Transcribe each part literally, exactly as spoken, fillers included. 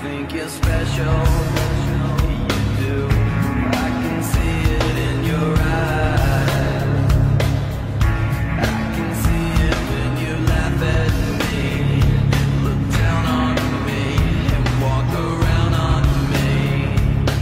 think you're special. You do. I can see it in your eyes. I can see it when you laugh at me, look down on me, and walk around on me.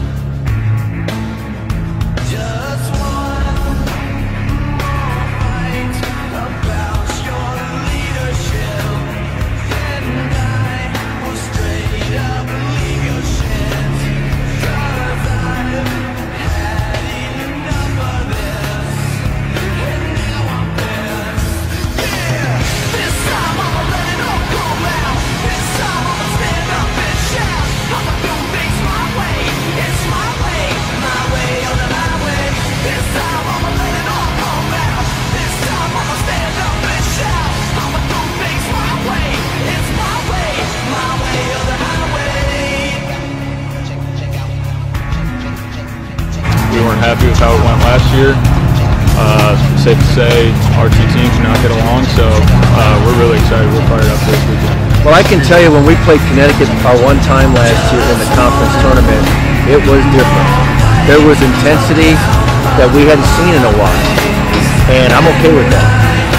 Just one more fight about your leadership, and I will straight up leave your shit. 'Cause I've had enough of this, and now I'm pissed. Yeah, this time I'ma let it all come out. This time I'ma stand up and shout. I'ma do things my way. It's my way, my way or the highway. This time I'ma let it all come out. This time I'ma stand up and shout. I'ma do things my way. It's my way, my way or the highway. We weren't happy with how it went last year. Uh, safe to say our two teams do not get along, so uh, we're really excited. We're fired up this weekend. Well, I can tell you when we played Connecticut our one time last year in the conference tournament, it was different. There was intensity that we hadn't seen in a while, and I'm okay with that.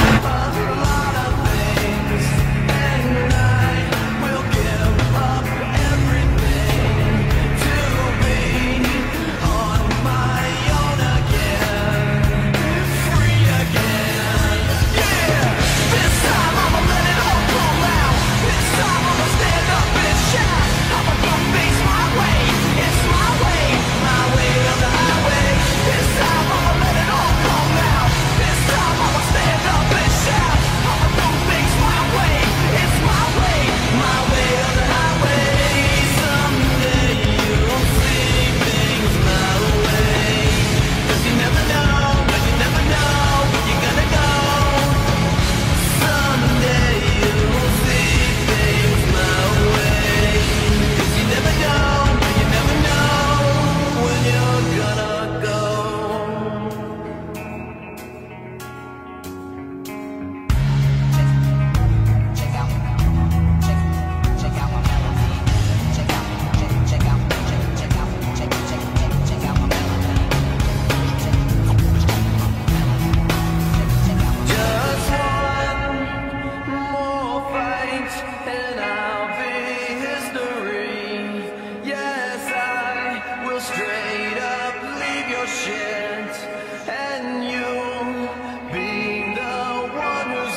And I'll be history. Yes, I will straight up leave your shit, and you'll be the one who's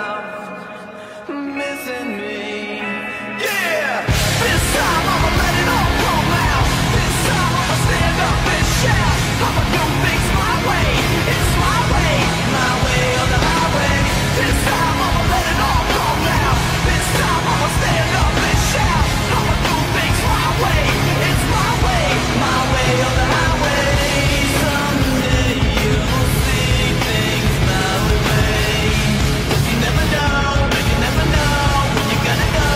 left missing me. Yeah, this time I'ma let it all come out. This time I'ma stand up and shout. I'ma do things my way. It's my way, my way or the highway. This time I'ma let it all come out. This time I'ma stand up and shout. I'ma do things my way. It's my way, my way or the highway. Someday you'll see things my way. 'Cause you never know, you never know when you're gonna go.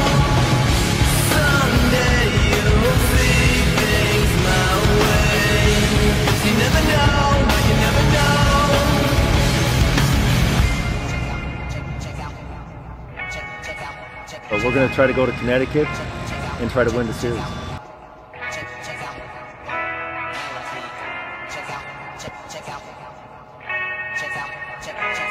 Someday you'll see things my way. 'Cause you never know, you never know. But we're going to try to go to Connecticut and try to win the series. Check out, check out, check out, check out, check out, check out.